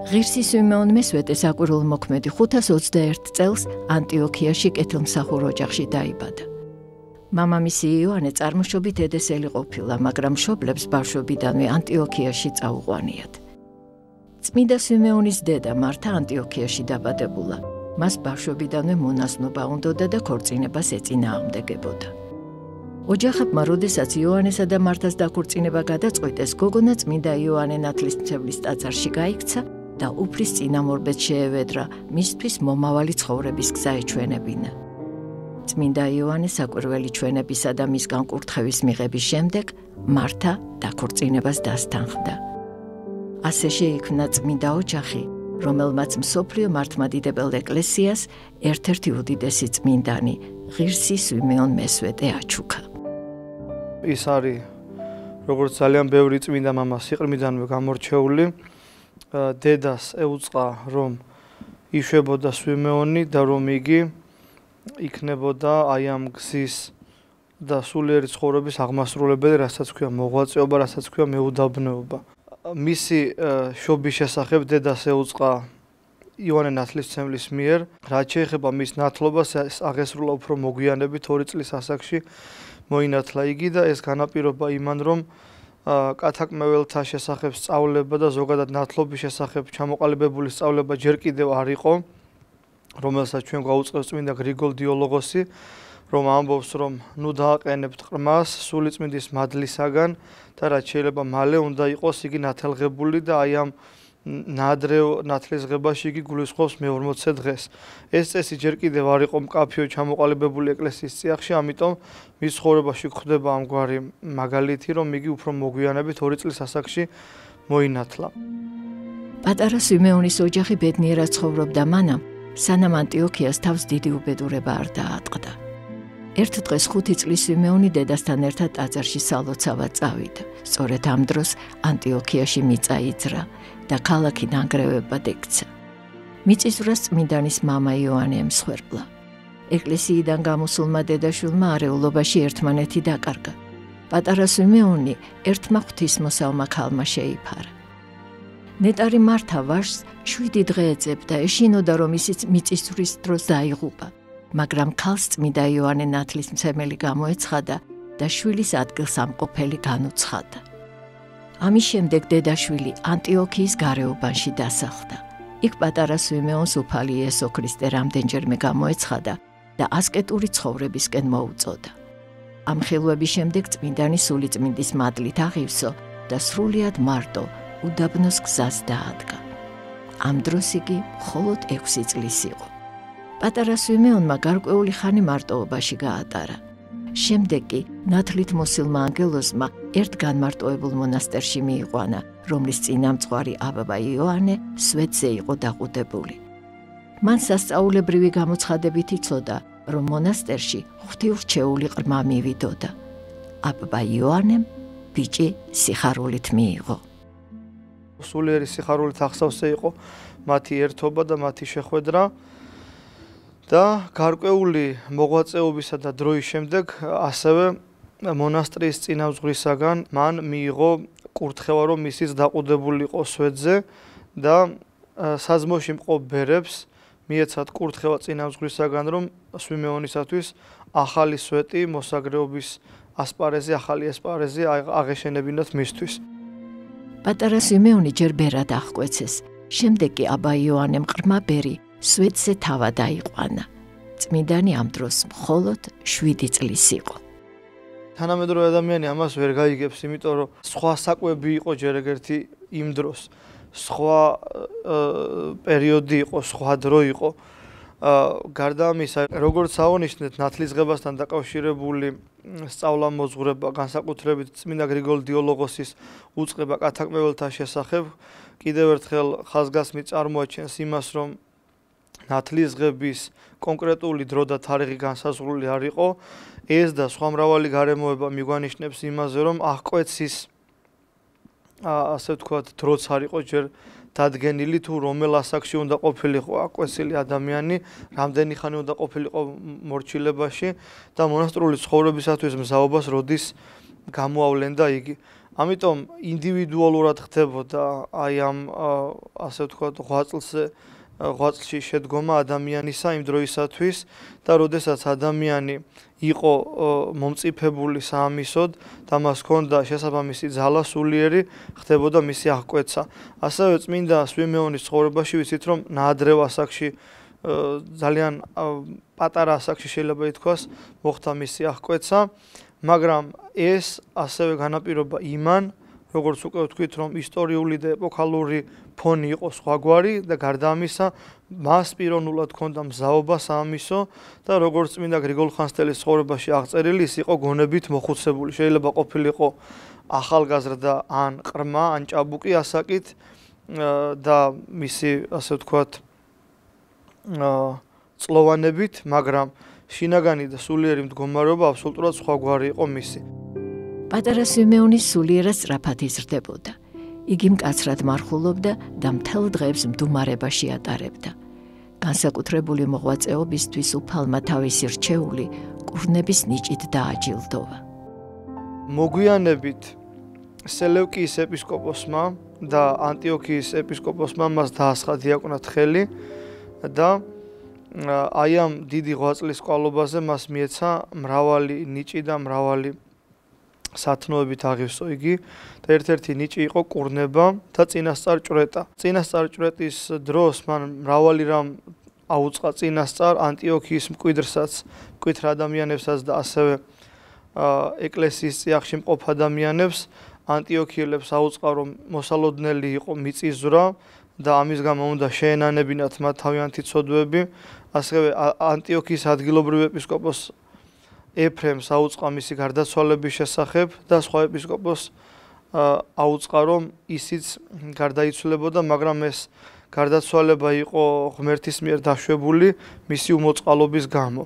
ღირსი სვიმეონ მესვეტე საკვირველთმოქმედი 521 წელს ანტიოქიაში კეთილმსახურ ოჯახში დაიბადა. მამამისი იოანე წარმოშობით ედესელი ყოფილა, მაგრამ მშობლებს ბავშვობიდანვე ანტიოქიაში წაუყვანიათ. წმინდა სვიმეონის დედა მართა ანტიოქიაში დაბადებულა. მას ბავშვობიდანვე მონაზნობა უნდოდა და ქორწინებას ეწინააღმდეგებოდა. ოჯახებმა, როდესაც იოანესა და მართას დაქორწინება გადაწყვიტეს, გოგონა წმინდა იოანე ნათლისმცემლის ტაძარში გაიქცა და უფლის წინამორბედს შეევედრა მისთვის მომავალი ცხოვრების გზა ეჩვენებინა. წმინდა იოანე საკვირველი ჩვენებისა და მისგან კურთხევის მიღების შემდეგ მართა დაქორწინებას დასთანხმდა. ასე შეიქმნა წმინდა ოჯახი, რომელმაც მსოფლიო მართლმადიდებელ ეკლესიას ერთ-ერთი უდიდესი წმინდანი ღირსი სვიმეონ მესვეტე აჩუქა. ის არის როგორც ძალიან ბევრი წმინდა მამა სიყრმიდანვე გამორჩეული. დედას ეუწყა რომ იშვებოდა სვიმეონი და რომ იგი იქნებოდა აი ამ გზის და სულიერი ცხოვრების აღმასრულებელი, რასაც ქვია მოღვაწეობა, რასაც ქვია მეუდაბნეობა. მისი შობის შესახებ დედას ეუწყა იოანე ნათლისმცემლის მიერ, რაც შეეხება მის ნათლობას, აღესრულა უფრო მოგვიანებით 2 წლის ასაკში მოინათლა იგი და ეს განაპირობა იმან, რომ კათაკმეველთა შესახებ სწავლება და ზოგადად ნათლობის შესახებ ჩამოყალიბებული სწავლება ჯერ კიდევ არ იყო, რომელსაც ჩვენ გვაუწყებს წმინდა გრიგოლ დიოლოგოსი, რომ ამბობს, რომ ნუ დააყენებთ ყრმას სულიწმინდის მადლისაგან და რაც შეიძლება მალე უნდა იყოს იგი ნათელღებული და აი ამ ნადრევ ნათლისღებაში იგი გულისხმობს მე-40 დღეს. ეს წესი ჯერ კიდევ არ იყო მკაფიო ჩამოყალიბებული ეკლესიის წიაღში, ამიტომ მის ცხოვრებაში გვხდება ამგვარი მაგალითი, რომ იგი უფრო მოგვიანებით 2 წლის ასაკში მოინათლა. პატარა სვიმეონის ოჯახი ბედნიერად ცხოვრობდა მანამ, სანამ ანტიოქიას თავს დიდი უბედურება არ დაატყდა. ერთ დღეს 5 წლის სვიმეონი დედასთან ერთად ტაძარში სალოცავად წავიდა. სწორედ ამ დროს ანტიოქიაში მიწა იძრა და ქალაქი ნანგრევებად ექცა. მიწისძვრას წმინდანის მამა იოანე ემსხვერპლა. ეკლესიიდან გამოსულმა დედაშვილმა არეულობაში ერთმანეთი დაკარგა. პატარა სვიმეონი ერთმა ღვთისმოსავმა ქალმა შეიფარა. ნეტარი მართა ვაჟს 7 დღე ეძებდა, ეშინოდა რომ ისიც მიწისძვრის დროს დაიღუპა. მაგრამ ქალს წმინდა იოანე ნათლისმცემელი გამოეცხადა და შვილის ადგილსამყოფელი განუცხადა. ამის შემდეგ დედაშვილი ანტიოქიის გარეუბანში დასახლდა. იქ პატარა სვიმეონს უფალი იესო ქრისტე რამდენჯერმე გამოეცხადა და ასკეტური ცხოვრებისკენ მოუწოდა. ამ ხილვების შემდეგ წმინდანი სულიწმინდის მადლით აღივსო და სრულიად მარტო უდაბნოს გზას დაადგა. ამ დროს იგი მხოლოდ 6 წლის იყო. პატარა სვიმეონმა გარკვეული ხანი მარტოობაში გაატარა. შემდეგ კი ნათლით მოსილმა ანგელოზმა ერთ განმარტოებულ მონასტერში მიიყვანა, რომლის წინამძღვარი აბაბა იოანე სვეტზე იყო დაყუდებული. მან სასწაულებრივი გამოცხადებით იცოდა, რომ მონასტერში ღვთიურჩეული ყრმა მივიდოდა. აბაბა იოანემ ბიჭი სიხარულით მიიღო. სულიერი სიხარულით ახსავსე იყო მათი ერთობა და მათი შეხვედრა. და გარკვეული მოღვაწეობისა და დროის შემდეგ ასევე მონასტრის წინამძღვრისაგან მან მიიღო კურთხევა, რომ ისიც დაყუდებული იყო სვეტზე და საზმოში მყოფ ბერებს მიეცათ კურთხევა წინამძღვრისაგან, რომ სვიმეონისათვის ახალი სვეტი მოსაგრეობის ასპარეზი, ახალი ასპარეზი აღეშენებინათ მისთვის. პატარა სვიმეონი ჯერ ბერად აღკვეცეს, შემდეგ კი აბა იოანემ ყრმა ბერი სვეტზე თავად დაიყვანა. წმინდანი ამ დროს მხოლოდ 7 წლის იყო. თანამედროვე ადამიანი ამას ვერ გაიგებს, იმიტომ რომ სხვა საკვები იყო ჯერ ეგერთი იმ დროს. სხვა პერიოდი იყო, სხვა დრო იყო. გარდა ამისა, როგორც აღნიშნეთ, ნათლისღებასთან დაკავშირებული სწავლა-მოძღვრება, განსაკუთრებით წმინდა გრიგოლ დიოლოგოსის უწყება კათაკმეველთა შესახებ, კიდევ ერთხელ ხაზგასმი წარმოაჩენს იმას, რომ ნათლისღების კონკრეტული დრო და თარიღი განსაზღვრული არ იყო. ეს და სხვა მრავალი გარემოება მიგვანიშნებს იმაზე, რომ აღკვეცის ასე ვთქვათ, დროც არ იყო ჯერ დადგენილი, თუ რომელ ასაკში უნდა ყოფილიყო აღკვეცილი ადამიანი, რამდენი ხანი უნდა ყოფილიყო მორჩილებაში და მონასტრული ცხოვრებისათვის მზაობას როდის გამოავლენდა იგი. ამიტომ ინდივიდუალურად ხდებოდა აი ამ ასე ვთქვათ ღვაწლში შედგომა ადამიანისა იმ დროისათვის და როდესაც ადამიანი იყო მომწიფებული საამისოდ და მას ჰქონდა შესაბამისი ძალა სულიერი, ხდებოდა მისი აღკვეცა. ასევე წმინდა სვიმეონის ცხოვრებაში ვიცით რომ ნაადრევ ასაკში ძალიან პატარა ასაკში შეიძლება ითქვას მოხდა მისი აღკვეცა, მაგრამ ეს ასევე განაპირობა იმან, როგორც უკვე ვთქვით, რომ ისტორიული და ეპოქალური ფონი იყო სხვაგვარი და გარდა ამისა, მას პიროვნულად ჰქონდა მზაობა საამისო და როგორც წმინდა გრიგოლ ხანძთელის ცხოვრებაში აღწერილი, ის იყო გონებით მოხუცებული. შეიძლება ყოფილიყო ახალგაზრდა ან ყრმა, ან ჭაბუკი ასაკით და მისი, ასე ვთქვათ, წლოვანებით, მაგრამ შინაგანი და სულიერი მდგომარეობა აბსოლუტურად სხვაგვარი იყო მისი. პატარა სვიმეონი სულიერად სწრაფად იზრდებოდა. იგი მკაცრად მარხულობდა და მთელ დღეებს მდუმარებაში ატარებდა. განსაკუთრებული მოღვაწეობისთვის უფალმა თავისი რჩეული კურნების ნიჭით დააჯილდოვა. მოგვიანებით სელევკიის ეპისკოპოსმა და ანტიოქიის ეპისკოპოსმა მას დაასხა დიაკვნად ხელი და აი ამ დიდი ღვაწლის კვალობაზე მას მიეცა მრავალი ნიჭი და მრავალი სათნოებით აღივსო იგი და ერთ-ერთი ნიჭი იყო კურნება და წინასწარ ჭვრეტა. წინასწარ ჭვრეტის დროს მან მრავალი რამ აუწყა წინასწარ ანტიოქიის მკვიდრსაც, მკვიდრ ადამიანებსაც და ასევე ეკლესიის წიაღში მყოფ ადამიანებს. ანტიოქიელებს აუწყა რომ მოსალოდნელი იყო მიწისძვრა და ამის გამო უნდა შეენანებინათ მათ თავიანთი ცოდვები. ასევე ანტიოქიის ადგილობრივ ეპისკოპოს ეფრემს აუწყა მისი გარდაცვალების შესახებ და სხვა ეპისკოპოს აუწყა რომ ისიც გარდაიცვლებოდა, მაგრამ ეს გარდაცვალება იყო ღმერთის მიერ დაშვებული მისი უმოწყალობის გამო.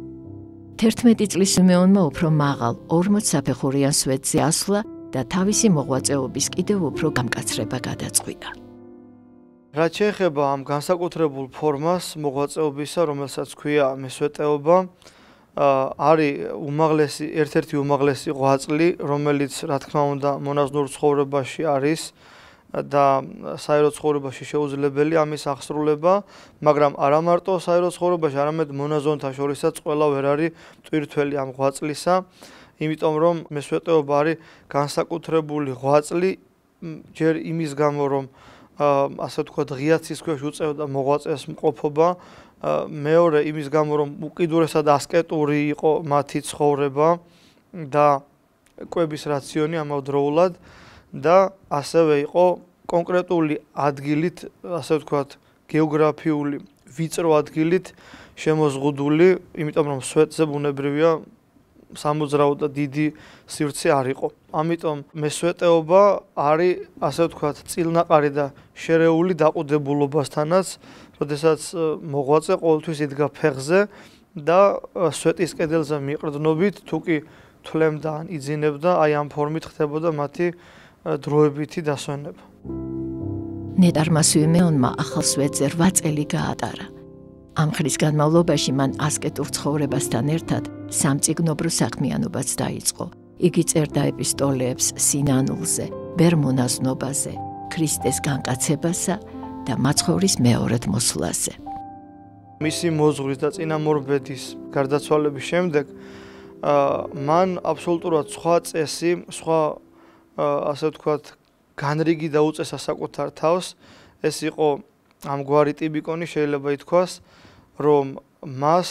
11 წლის სვიმეონმა უფრო მაღალ 40 საფეხურიან სვეტზე ასვლა და თავისი მოღვაწეობის კიდევ უფრო გამკაცრება გადაწყვიტა. რაც შეეხება ამ განსაკუთრებულ ფორმას მოღვაწეობისა, რომელსაც ქვია მესვეტეობა, არის ერთ-ერთი უმაღლესი ღვაწლი, რომელიც რა თქმა უნდა მონაზვნურ ცხოვრებაში არის და საერო ცხოვრებაში შეუძლებელია ამის აღსრულება, მაგრამ არა მარტო საერო ცხოვრებაში, არამედ მონაზონთა შორისაც ყველა ვერ არის მტვირთველი ამ ღვაწლისა, იმიტომ რომ მესვეტეობა არის განსაკუთრებული ღვაწლი ჯერ იმის გამო, რომ ასე ვთქვათ, ღია ცის ქვეშ უწევდა მოღვაწეს მყოფობა, მეორე იმის გამო, რომ უკიდურესად ასკეტური იყო მათი ცხოვრება და კვების რაციონი ამავდროულად და ასევე იყო კონკრეტული ადგილით, ასე ვთქვათ, გეოგრაფიული ვიწრო ადგილით შემოზღუდული, იმიტომ რომ სვეტზე ბუნებრივია სამოძრაო და დიდი სივრცე არ იყო. ამიტომ მესვეტეობა არის, ასე ვთქვათ, წილნაყარი და შერეული დაყუდებულობასთანაც, როდესაც მოღვაწე ყოველთვის იდგა ფეხზე და სვეტის კედელზე მიყრდნობით, თუ კი თვლემდა ან იძინებდა, აი ამ ფორმით ხდებოდა მათი დროებითი დასვენება. ნეტარმა სვიმეონმა ახალ სვეტზე 8 წელი გაატარა. ამ ხნის განმავლობაში მან ასკეტურ ცხოვრებასთან ერთად სამწიგნობრო საქმიანობაც დაიწყო. იგი წერდა ეპისტოლეებს სინანულზე, ბერმონაზნობაზე, ქრისტეს განკაცებასა და მაცხოვრის მეორედ მოსვლაზე. მისი მოძღვრის და წინამორბედის გარდაცვალების შემდეგ მან აბსოლუტურად სხვა წესი, სხვა ასე ვთქვათ, განრიგი დაუწესა საკუთარ თავს. ეს იყო ამგვარი ტიპიკონი, შეიძლება ითქვას, რომ მას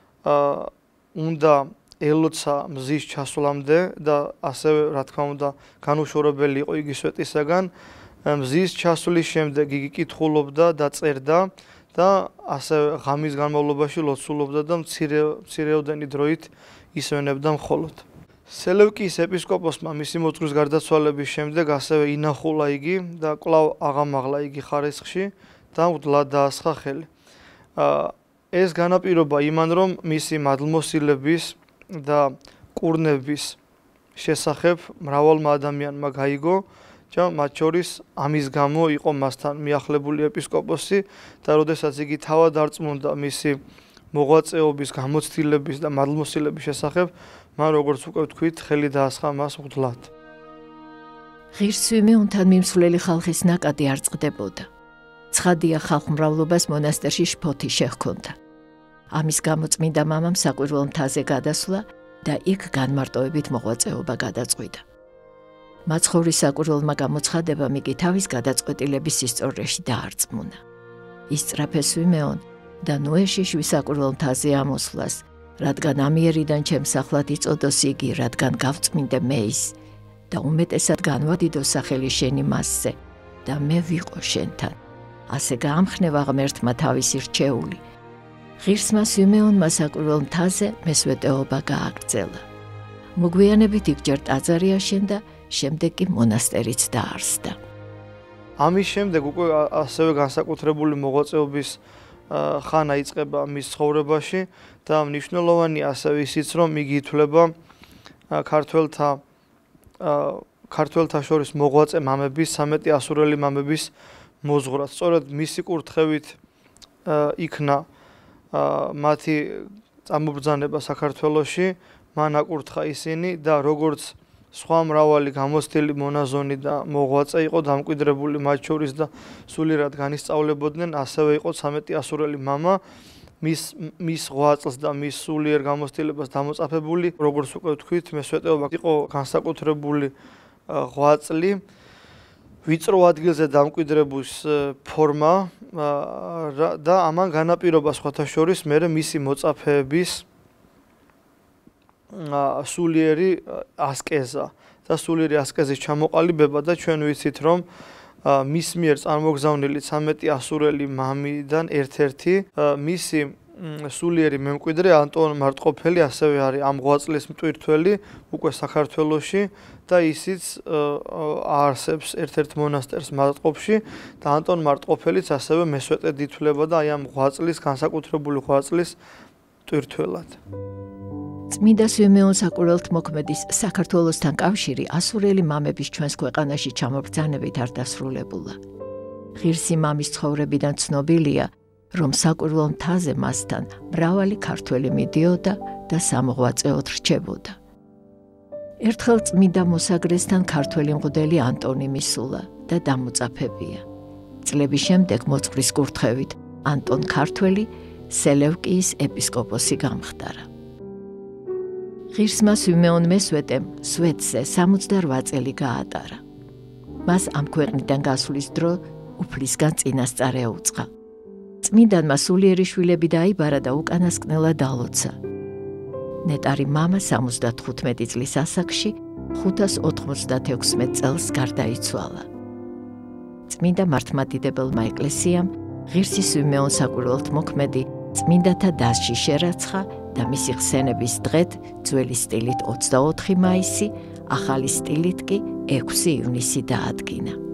უნდა ელოცა მზის ჩასვლამდე და ასევე, რა თქმა უნდა, განუშორებელი იყო იგი სვეტისაგან. მზის ჩასვლის შემდეგ იგი კითხულობდა და წერდა და ასევე ღამის განმავლობაში ლოცულობდა და მცირეოდენი დროით ისვენებდა მხოლოდ. სელევკიის ეპისკოპოსმა მისი მოძღვრის გარდაცვალების შემდეგ ასევე ინახულა იგი და კვლავ აღამაღლა იგი ხარისხში და უდლად დაასხა ხელი. ეს განაპირობა იმან, რომ მისი მადლმოსილების და კურნების შესახებ მრავალმა ადამიანმა გაიგო და მათ შორის ამის გამო იყო მასთან მიახლებული ეპისკოპოსი და როდესაც იგი თავად არწმუნდა მისი მოღვაწეობის გამოცდილების და მადლმოსილების შესახებ, მან როგორც უკვე ვთქვით, ხელი დაასხა მას უდლად. ღირს სვიმეონთან მიმსვლელი ხალხის ნაკადი არ წყდებოდა. ცხადია ხალხმრავლობას მონასტერში შფოთი შეჰქონდა. ამის გამო წმინდა მამამ საკვირველ მთაზე გადასვლა და იქ განმარტოებით მოღვაწეობა გადაწყვიტა. მაცხოვრის საკვირველმა გამოცხადებამ იგი თავის გადაწყვეტილების სისწორეში დაარწმუნა. ისწრაფეს სვიმეონ და ნოეშიშვი საკვირველ მთაზე ამოსვლას, რადგან ამიერიდან ჩემს ახლად იწოდოს იგი, რადგან გავწმინდე მეის და უმეტესად განვადიდო სახელი შენი მასზე და მე ვიყო შენთან. ასე გაამხნევა ღმერთმა თავისი რჩეული. ღირსმა სვიმეონმა საკვირველ მთაზე მესვეტეობა გააგრძელა. მოგვიანებით იქ ჯერ ტაძარი აშენდა, შემდეგ კი მონასტერიც დაარსდა. ამის შემდეგ უკვე ასევე განსაკუთრებული მოღვაწეობის ხანა იწყება მის ცხოვრებაში და მნიშვნელოვანი ასევე ისიც, რომ იგი ითვლება ქართველთა შორის მოღვაწე მამების, 13 ასურელი მამების მოზღვრად. სწორედ მისი კურთხევით იქნა მათი წამობრძანება საქართველოში, მან აკურთხა ისინი და როგორც სხვა მრავალი გამოცდილი მონაზონი და მოღვაწე იყო დამკვიდრებული მათ შორის და სულიერად განისწავლებოდნენ, ასევე იყო 13 ასურელი მამა მის ღვაწლს და მის სულიერ გამოცდილებას დამოწაფებული. როგორც უკვე ვთქვით, მესვეტეობა იყო განსაკუთრებული ღვაწლი, ვიწრო ადგილზე დამკვიდრების ფორმა და ამან განაპირობა სხვათა შორის მერე მისი მოწაფეების სულიერი ასკეზა და სულიერი ასკეზის ჩამოყალიბება და ჩვენ ვიცით, რომ მის მიერ წარმოგზავნილი 13 ასურელი მამიდან ერთ-ერთი მისი სულიერი მემკვიდრე ანტონ მარტყოფელი ასევე არის ამ ღვაწლის მტვირთველი უკვე საქართველოში და ისიც აარსებს ერთ-ერთ მონასტერს მარტყოფში და ანტონ მარტყოფელიც ასევე მესვეტედ ითვლება და აი ამ ღვაწლის განსაკუთრებული ღვაწლის მტვირთველად. წმინდა სვიმეონ საკვირველთმოქმედის საქართველოსთან კავშირი ასურელი მამების ჩვენს ქვეყანაში ჩამობრძანებით არ დასრულებულა. ღირსი მამის ცხოვრებიდან ცნობილია, რომ საკვირველ მთაზე მასთან მრავალი ქართველი მიდიოდა და სამოღვაწეოდ რჩებოდა. ერთხელ წმინდა მოსაგრესთან ქართველი მღვდელი ანტონი მისულა და დამოწაფებია. წლების შემდეგ მოძღვრის კურთხევით ანტონ ქართველი სელევკიის ეპისკოპოსი გამხდარა. ღირსმა სვიმეონ მესვეტემ სვეტზე 68 წელი გაატარა. მას ამ ქვეყნიდან გასვლის დრო უფლისგან წინასწარ ეუწყა. წმინდანმა სულიერი შვილები დაიბარა და უკანასკნელად დალოცა. ნეტარი მამა 75 წლის ასაკში 596 წელს გარდაიცვალა. წმინდა მართლმადიდებელმა ეკლესიამ ღირსი სვიმეონ საკვირველთმოქმედი წმინდათა დასში შერაცხა და მისი ხსენების დღედ ძველი სტილით 24 მაისი, ახალი სტილით კი 6 ივნისი დაადგინა.